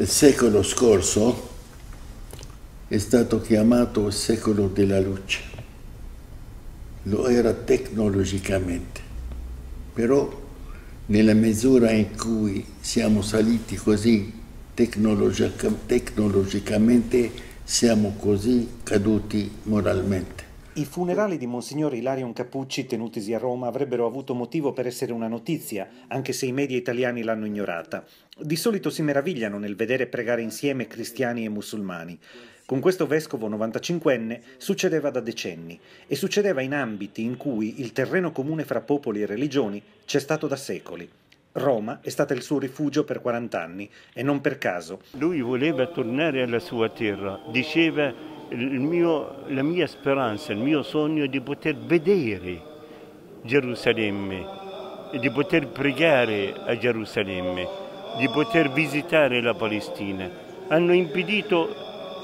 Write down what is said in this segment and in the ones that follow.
Il secolo scorso è stato chiamato il secolo della luce. Lo era tecnologicamente, però nella misura in cui siamo saliti così tecnologicamente siamo così caduti moralmente. I funerali di Monsignor Ilarion Capucci, tenutisi a Roma, avrebbero avuto motivo per essere una notizia, anche se i media italiani l'hanno ignorata. Di solito si meravigliano nel vedere pregare insieme cristiani e musulmani. Con questo vescovo 95enne succedeva da decenni e succedeva in ambiti in cui il terreno comune fra popoli e religioni c'è stato da secoli. Roma è stata il suo rifugio per 40 anni e non per caso. Lui voleva tornare alla sua terra, diceva la mia speranza, il mio sogno è di poter vedere Gerusalemme, di poter pregare a Gerusalemme, di poter visitare la Palestina. Hanno impedito,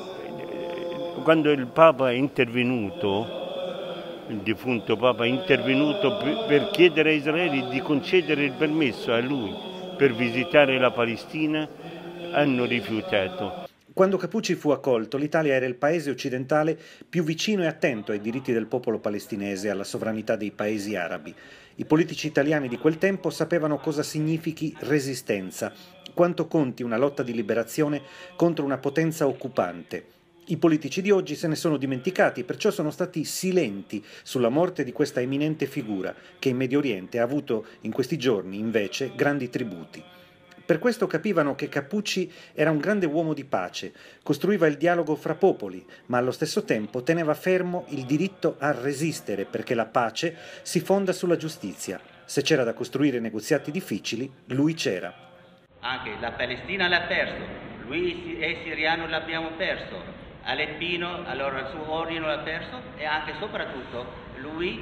quando il Papa è intervenuto, il defunto Papa è intervenuto per chiedere a Israele di concedere il permesso a lui per visitare la Palestina, hanno rifiutato. Quando Capucci fu accolto, l'Italia era il paese occidentale più vicino e attento ai diritti del popolo palestinese e alla sovranità dei paesi arabi. I politici italiani di quel tempo sapevano cosa significhi resistenza, quanto conti una lotta di liberazione contro una potenza occupante. I politici di oggi se ne sono dimenticati, perciò sono stati silenti sulla morte di questa eminente figura che in Medio Oriente ha avuto in questi giorni, invece, grandi tributi. Per questo capivano che Capucci era un grande uomo di pace, costruiva il dialogo fra popoli, ma allo stesso tempo teneva fermo il diritto a resistere perché la pace si fonda sulla giustizia. Se c'era da costruire negoziati difficili, lui c'era. Anche la Palestina l'ha perso, lui è siriano, l'abbiamo perso. Aleppino, allora il suo ordine l'ha perso e anche soprattutto lui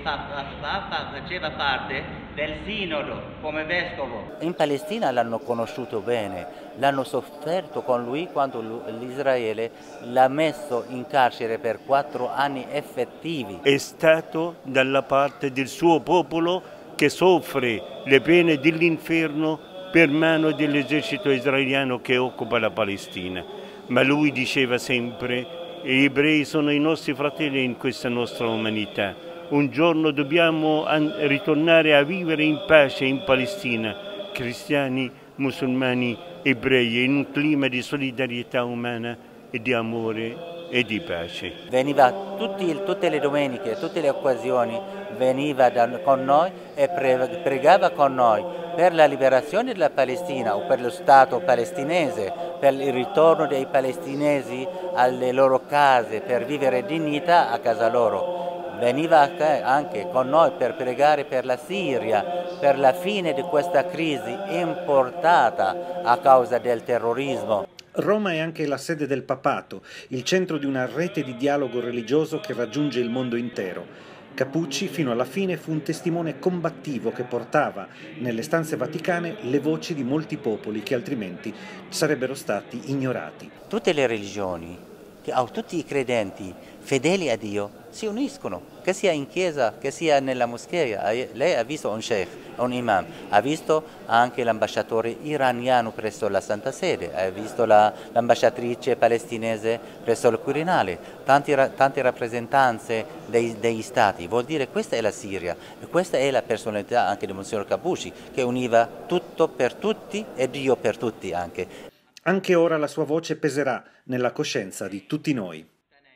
faceva parte del sinodo come vescovo. In Palestina l'hanno conosciuto bene, l'hanno sofferto con lui quando l'Israele l'ha messo in carcere per 4 anni effettivi. È stato dalla parte del suo popolo che soffre le pene dell'inferno per mano dell'esercito israeliano che occupa la Palestina. Ma lui diceva sempre: gli ebrei sono i nostri fratelli in questa nostra umanità. Un giorno dobbiamo ritornare a vivere in pace in Palestina, cristiani, musulmani, ebrei, in un clima di solidarietà umana e di amore e di pace. Veniva tutte le domeniche, tutte le occasioni, veniva con noi e pregava con noi per la liberazione della Palestina o per lo Stato palestinese, per il ritorno dei palestinesi alle loro case, per vivere dignità a casa loro. Veniva anche con noi per pregare per la Siria, per la fine di questa crisi importata a causa del terrorismo. Roma è anche la sede del papato, il centro di una rete di dialogo religioso che raggiunge il mondo intero. Capucci fino alla fine fu un testimone combattivo che portava nelle stanze vaticane le voci di molti popoli che altrimenti sarebbero stati ignorati. Tutte le religioni, tutti i credenti fedeli a Dio si uniscono, che sia in chiesa, che sia nella moschea. Lei ha visto un sheikh, un imam, ha visto anche l'ambasciatore iraniano presso la Santa Sede, ha visto l'ambasciatrice palestinese presso il Quirinale, tante rappresentanze degli stati. Vuol dire questa è la Siria e questa è la personalità anche di Monsignor Capucci, che univa tutto per tutti e Dio per tutti anche. Anche ora la sua voce peserà nella coscienza di tutti noi.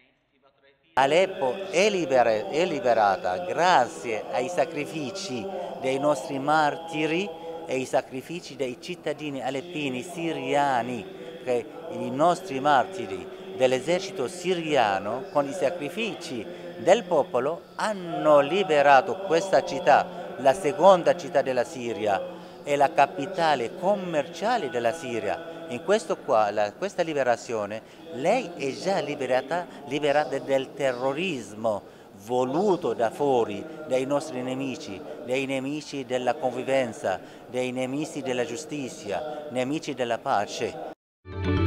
Aleppo è liberata grazie ai sacrifici dei nostri martiri e ai sacrifici dei cittadini aleppini siriani, che i nostri martiri dell'esercito siriano con i sacrifici del popolo hanno liberato questa città, la seconda città della Siria e la capitale commerciale della Siria. In questa liberazione lei è già liberata del terrorismo voluto da fuori, dai nostri nemici, dei nemici della convivenza, dei nemici della giustizia, nemici della pace.